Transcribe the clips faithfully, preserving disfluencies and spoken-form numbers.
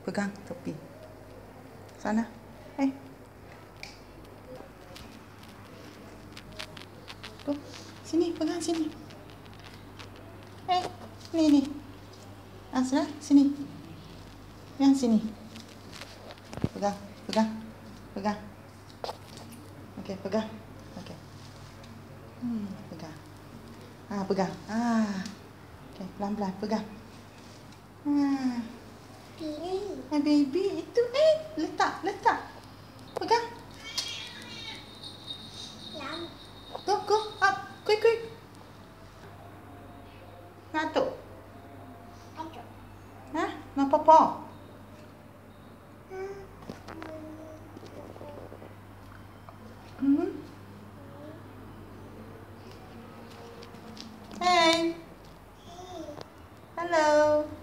pegang tepi. Sana. Eh. Tuh, sini, pegang sini. Eh, ni ni. Asra, sini. Yang sini. Pegang, pegang. Pegang. Okey, pegang. Okey. Hmm, pegang. Ah, pegang. Ah. Okey, pelan-pelan pegang. Ah. Ah, baby itu eh letak, letak. Pegang. Go, go, up. Quick, quick. Ngatuk. Hah? Nak papa? Hmm? Hey. Hello.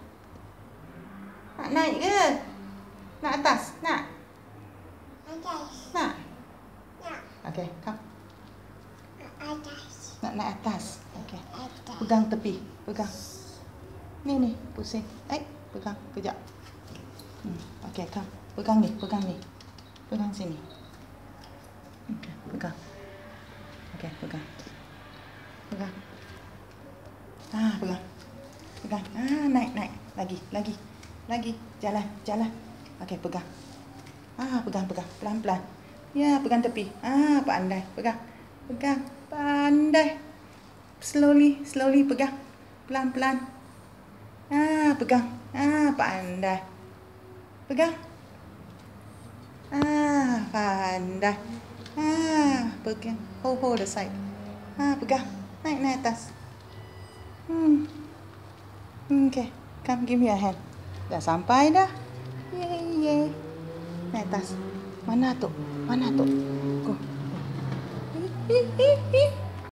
Nak naik ke? Nak atas? Nak? Atas. Nak? Nak. Okey, come. Atas. Nak naik atas. Okey. Atas. Pegang tepi. Pegang. Ni ni, pusing. Eh, pegang. Kejap. Hmm. Okey, come. Pegang ni, pegang ni. Pegang sini. Okey, pegang. Okey, pegang. Pegang. Ah, pegang. Pegang. Ah, naik, naik. Lagi, lagi. Lagi. Jalan, jalan. Okey, pegang. Ah, pegang, pegang. Pelan-pelan. Ya, pegang tepi. Ah, pandai. Pegang. Pegang. Pandai. Slowly, slowly pegang. Pelan-pelan. Ah, pegang. Ah, pandai. Pegang. Ah, pandai. Ah, pegang. Hold, hold the side. Ah, pegang. Naik, naik atas. Hmm. Okay. Come, give me a hand. Dah sampai dah. Yeay, yeay. Naik atas. Mana tu? Mana tu? Go. Hi, hi, hi, hi.